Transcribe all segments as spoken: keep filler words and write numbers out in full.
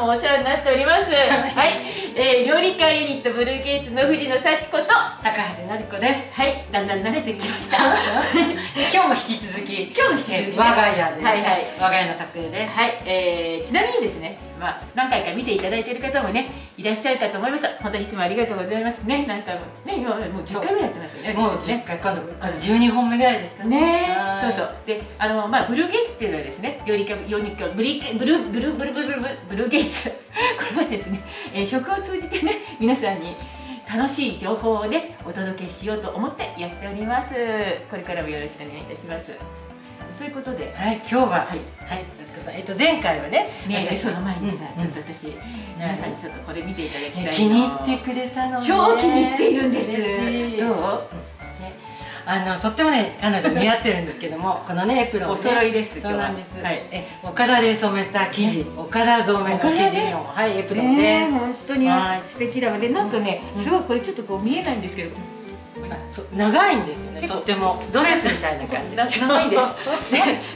もお世話になっております。はい、えー、料理家ユニットブルーゲイツの藤野幸子と高橋典子です。 はい、だんだん慣れてきました。 今日も引き続き、 今日も引き続き、ね、 我が家で、 はいはい、 我が家の撮影です。 はい、えー、ちなみにですね、まあ何回か見ていただいている方もねいらっしゃるかと思います。本当にいつもありがとうございますね。何回もね、今もうじゅっかいぐらいやってますよね。 もうじゅっかい、今度今度じゅうにほんめぐらいですかね。そうそう。で、あのまあブルーゲイツっていうのはですね、料理家料理家ブリブルブルブルブルブルブルーゲイツこれはですね、えー、食を通じてね皆さんに楽しい情報をねお届けしようと思ってやっております。これからもよろしくお願いいたします。ということで、 はい、今日ははい、はい、幸子さん、えっと前回はね、 ね、その前にさ、ちょっと私皆さんにちょっとこれ見ていただきたいの。 気に入ってくれたのね。 超気に入っているんです。どう？ あのとってもね彼女似合ってるんですけども、このねエプロン、 お揃いです。 そうなんです。はい、えおからで染めた生地、おから染めの生地のはいエプロンです。 本当に素敵だので、なんかねすごいこれちょっとこう見えないんですけど、 そう長いんですよね。とってもドレスみたいな感じ。 長いです。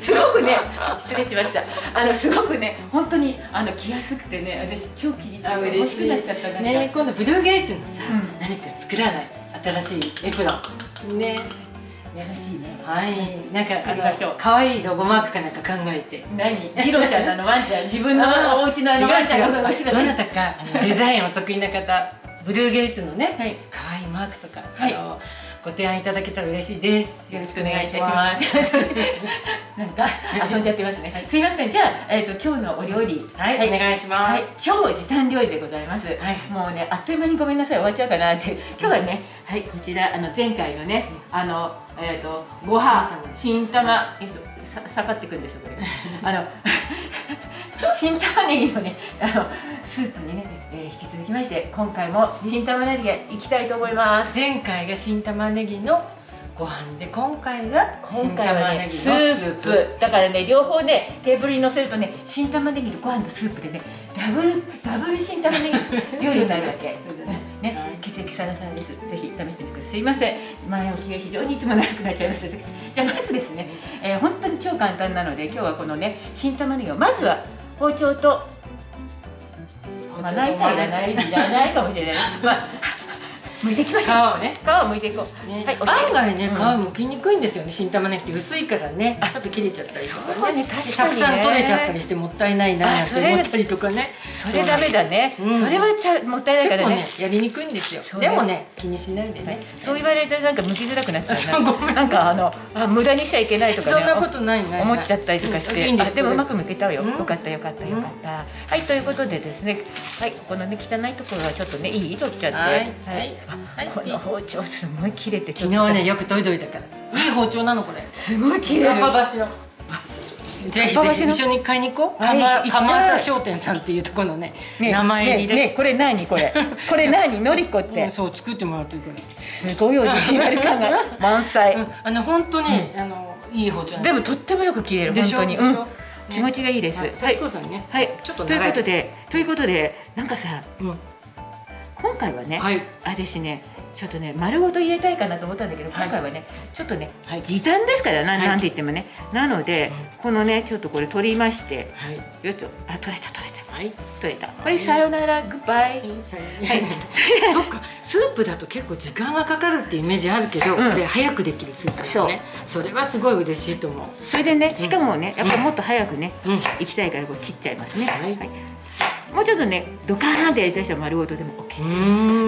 すごくね失礼しました。あのすごくね本当にあの着やすくてね、私超気に入って欲しくなっちゃったからね。 今度ブルーゲイツのさ何か作らない新しいエプロンね。 やらしいね。 はい、なんかあの可愛いロゴマークかなんか考えて。 何？ギロちゃんのあのワンちゃん、自分のお家のあのワンちゃんがどなたかデザインお得意な方、ブルーゲイツのね可愛いマークとかあのご提案いただけたら嬉しいです。 よろしくお願いいたします。なんか遊んじゃってますね。すいません。じゃあえっと今日のお料理、 はいお願いします。 超時短料理でございます。もうねあっという間にごめんなさい終わっちゃうかなって。今日はねはいこちらあの前回のねあのえっとご飯新玉えっとさかってくんですよこれ。あの新玉ねぎのねあのスープにね、えー、引き続きまして今回も新玉ねぎがいきたいと思います。 前回が新玉ねぎのご飯で今回が新玉ねぎのスープだからね両方ねテーブルに乗せるとね新玉ねぎのご飯のスープでねダブルダブル新玉ねぎ料理になるわけ。ね、血液サラサラです。ぜひ試してみてください。すいません。前置きが非常にいつも長くなっちゃいました。じゃあまずですね、えー、本当に超簡単なので今日はこのね新玉ねぎをまずは包丁とまな板いらないいらないかもしれない。まあ剥いていきましょう。皮をね皮を剥いていこう。 はい。案外ね皮剥きにくいんですよね。新玉ねぎって薄いからねちょっと切れちゃったりとかね。たくさん取れちゃったりしてもったいないなって思ったりとかね。 それダメだね。それはちゃもったいないからね。 やりにくいんですよ。でもね気にしないでね。 そう言われるとなんか剥きづらくなっちゃう。なんかあのあ無駄にしちゃいけないとかね。 そんなことないない。 思っちゃったりとかして。あでもうまく剥けたよ。よかったよかったよかった。はいということでですね。はいこのね汚いところはちょっとねいい取っちゃって。はい。この包丁すごい切れて。 昨日ねよく研いどいたから。いい包丁なのこれ。 すごい切れる。 かっぱ橋の。ぜひぜひ一緒に買いに行こう。釜浅商店さんっていうところのね名前入りで。 ねこれ何これこれ何のりこって。 そう作ってもらってるから。 すごいオリジナル感が満載。 あの本当ねあのいい包丁。 でもとってもよく切れる本当に。気持ちがいいです。 幸子さんね。 はいちょっとということでということでなんかさ今回はね私ねちょっとね丸ごと入れたいかなと思ったんだけど今回はねちょっとね時短ですからなんて言ってもねなのでこのねちょっとこれ取りましてよっとあ取れた取れた取れたこれさよならグッバイ。 そっかスープだと結構時間がかかるっていうイメージあるけどこれ早くできるスープだね。それはすごい嬉しいと思う。 それでねしかもねやっぱもっと早くねいきたいからこれ切っちゃいますね。もうちょっとねドカーンってやりたい人は丸ごとでも オーケー です。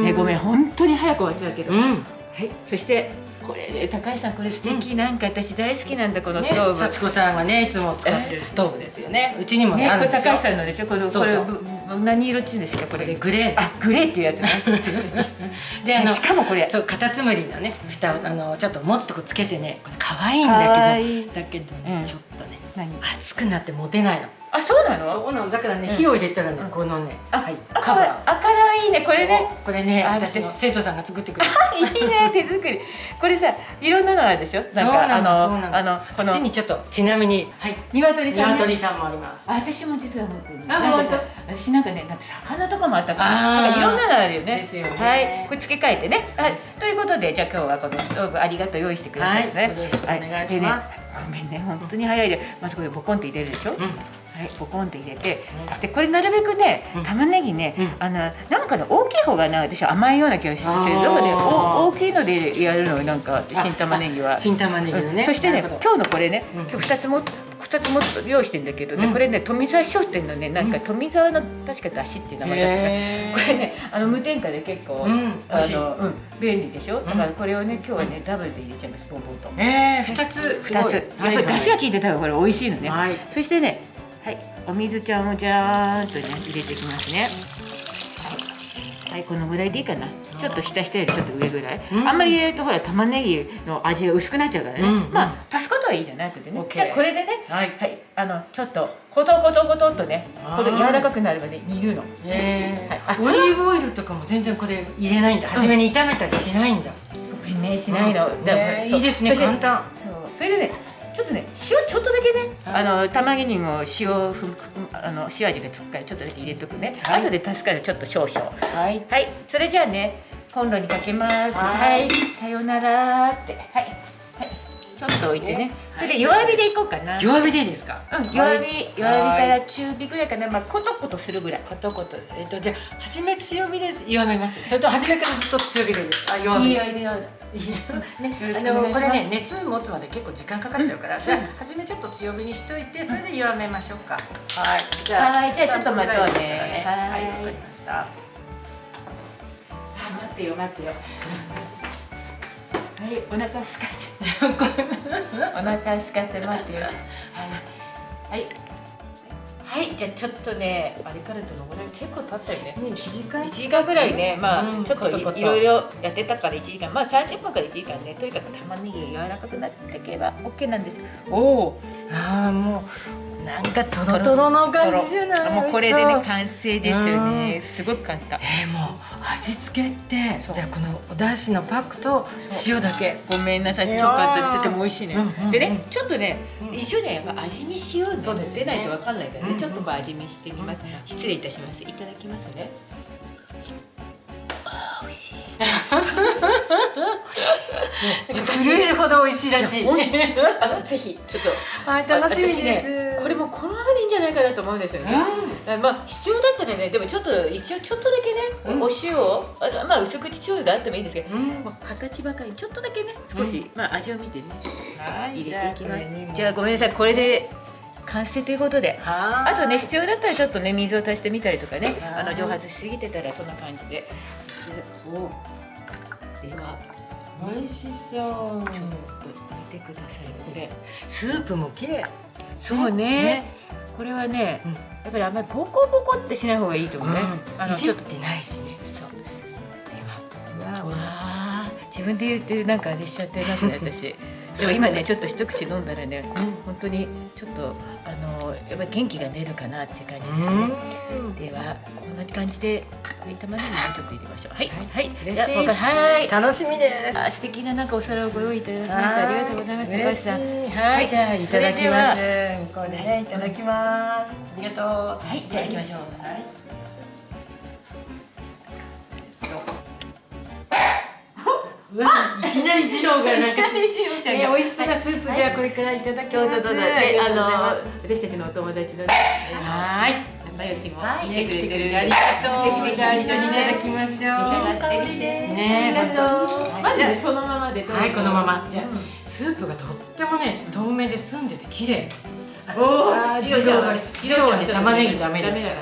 ねごめん本当に早く終わっちゃうけど。はいそしてこれね高橋さんこれ素敵なんか私大好きなんだこのストーブ。 幸子さんがねいつも使ってるストーブですよね。うちにもねあるんですよ。 これ高橋さんのでしょこれこれ何色っていうんですかこれ。 グレー。 あグレーっていうやつね。であのしかもこれそうカタツムリのね蓋をあのちょっと持つとこつけてねこれ可愛いんだけどだけどちょっとね熱くなって持てないの。 あそうなの？ そうなのだからね火を入れたらねこのねはいカバー。あからいいねこれね。 これね私の生徒さんが作ってくれる。 いいね手作り。これさいろんなのあるでしょ。なんかあのあのこっちにちょっとちなみにはい鶏さん。 鶏さんもあります。 私も実は持ってる。あ本当。私なんかねなんか魚とかもあったから。なんかいろんなのあるよね。 ですよね。 はいこれ付け替えてね。はいということでじゃあ今日はこのストーブありがとう用意してくださいね。 はいお願いします。 ごめんね本当に早いでまずこれボコンって入れるでしょ。ははい、ボコンって入れて、でこれなるべくね、玉ねぎね、あのなんかね大きい方がね、私は甘いような気がしてて、だからね大きいのでやるのなんか新玉ねぎは。 新玉ねぎのね。 そしてね、今日のこれね、今日二つも二つも用意してんだけどね、これね富澤商店のね、なんか富澤の確かだしっていう名前だったね。これね、あの無添加で結構あのうん便利でしょ。だからこれをね今日はねダブルで入れちゃいます。ボンボンと。 ええ、二つ二つ。やっぱりだしが効いてたからこれ美味しいのね。そしてね、はい、お水ちゃんをじゃーんとね入れていきますね。はい、このぐらいでいいかな。ちょっとひたひたよりちょっと上ぐらい。あんまり入れるとほら玉ねぎの味が薄くなっちゃうからね。まあ足すことはいいじゃない後でね。じゃあこれでね、はい、あのちょっとコトコトコトっとね、これ柔らかくなるまで煮るの。 へえ。オリーブオイルとかも全然これ入れないんだ。初めに炒めたりしないんだ。 ごめんね、しないの。 いいですね、簡単。 そう、それでね。ちょっとね、塩ちょっとだけね、あの玉ねぎにも塩ふあの塩味がつくからちょっとだけ入れとくね。後で足すからちょっと少々。はい、はい、それじゃあね、コンロにかけます。はい、さよならって、はい、はい、ちょっと置いてね。それで弱火でいこうかな。 弱火でいいですか？ うん、弱火、弱火から中火ぐらいかな、まあコトコトするぐらい。 コトコト、えっとじゃあ初め強火で弱めます。それと初めからずっと強火でいいです。あ、弱火。いいよいいよ。ね、あのこれね熱持つまで結まで結構時間かかっちゃうから、じゃあ初めちょっと強火にしといて、それで弱めましょうか。はい。 じゃあはい、じゃあちょっと待とうね。 はい、わかりました。 あ、待ってよ待ってよ。はい、お腹すかせて。お腹すかせ待ってよ。はい。はい。はい、じゃあちょっとね、あれからどのぐらい結構経ったよね。 いちじかん。 いちじかんぐらいね、まあちょっといろいろやってたからいちじかん、まあさんじゅっぷんからいちじかんね、とにかく玉ねぎが柔らかくなっていけば オーケー なんですよ。おお、 ああもうなんかトロトロの感じじゃない。 もうこれでね完成ですよね。すごく簡単。 えー、もう味付けってじゃあこのお出汁のパックと塩だけ。 ごめんなさい、超簡単です。とても美味しいね。でね、ちょっとね一緒にやっぱ味見しようね。出ないとわかんないからね。ちょっとこう味見してみます。失礼いたします。いただきますね。ああ、美味しい。 震えるほど美味しいらしい。 あ、ぜひちょっと。 はい、楽しみです。 これもこのままでいいんじゃないかなと思うんですよね。まあ必要だったらね、でもちょっと一応ちょっとだけね、お塩を、まあ薄口醤油があってもいいんですけど、形ばかりちょっとだけね、少しまあ味を見てね、入れていきます。じゃあごめんなさい、これで完成ということで、あとね必要だったらちょっとね水を足してみたりとかね、あの蒸発しすぎてたらそんな感じで。では美味しそう。 ちょっと見てください。これスープも綺麗。 そうね。これはね、やっぱりあんまりボコボコってしない方がいいと思うね。 あのちょっとないしね。 そうです。では、わあ、自分で言ってなんかあれしちゃってますね私。でも今ねちょっと一口飲んだらね、本当にちょっとあのやっぱり元気が出るかなっていう感じですね。ではこんな感じで玉ねぎもちょっと入れましょう。はいはい。 嬉しい。 はい。 楽しみです。 あ、素敵ななんかお皿をご用意いただきましてありがとうございます。高橋さん。 はい、じゃあいただきます。これねいただきます。ありがとう。 はい、じゃあ行きましょう。はい。 うわ、いきなり次郎がなんか美味しそうなスープ、じゃあこれからいただきます。 どうぞどうぞ。あの私たちのお友達のはい。 仲良しも来てくれてありがとう。じゃあ一緒にいただきましょう。 いい香りです。 ね、本当。 まずそのままで。 はい、このまま。じゃあスープがとってもね透明で澄んでて綺麗。 おお、 次郎が次郎はね玉ねぎダメですから。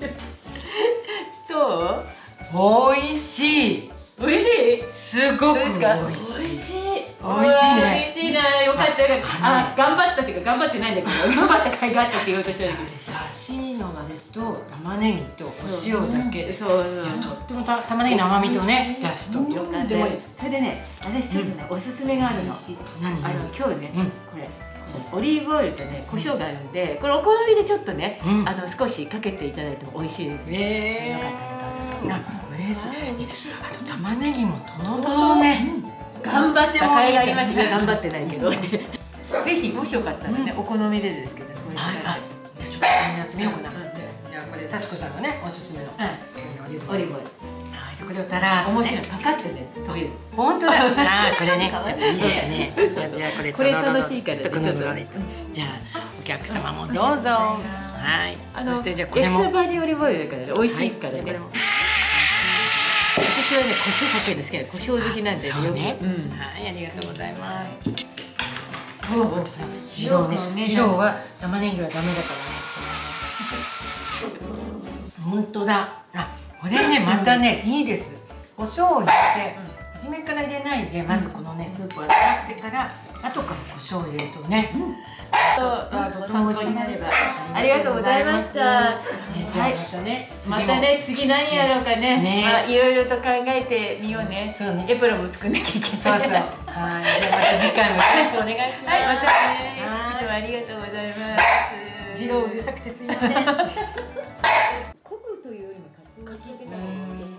そう？ 美味しい。 美味しい。 すごく美味しい。美味しい。美味しいね。 美味しいな。よかったよかった。あ、頑張ったっていうか頑張ってないんだけど、頑張った甲斐があったって言おうとしてる。 だしのあれと玉ねぎとお塩だけで、 そう、 とってもた玉ねぎの甘みとね、だしととってもいい。 それでね、私ちょっとねおすすめがあるの。 何？ あの今日ね、これオリーブオイルとね胡椒があるんで、これお好みでちょっとね、あの少しかけていただいても美味しいです。 ええ。 よかったらどうぞ。 嬉しい。あと玉ねぎもとろとろね。 頑張っても甲斐がありました。頑張ってないけど。ぜひもしよかったらね、お好みでですけど。 はい。じゃあちょっとやってみようかな。じゃあこれ幸子さんのねおすすめのオリーブオイル。はい、 そこでおたら面白い。パカってね食べる。 本当だ。ああこれねちょっといいですね。じゃあこれこれ楽しいから。 ちょっとこのぐらいと。じゃあお客様もどうぞ。はい。そしてじゃあこれもエクストラバージンオリーブオイルだからね、美味しいからね。私はね、胡椒かけるの好きなの、胡椒好きなんで。 そうね。はい、ありがとうございます。次郎ね、次郎は玉ねぎはダメだからね。本当だ。あ、これね、またね、いいです。胡椒を入れて、初めから入れないで、まずこのね、スープを洗ってから、後から胡椒を入れるとね。 参考になれば。ありがとうございました。じゃあまたね、またね、次何やろうかね。まあいろいろと考えてみようね。そうね。エプロンも作んなきゃいけない。 そうそう。はい。じゃあまた次回もよろしくお願いします。 はい、またね。いつもありがとうございます。 次郎うるさくてすみません。 昆布というよりもカツオをつけた方がいいです。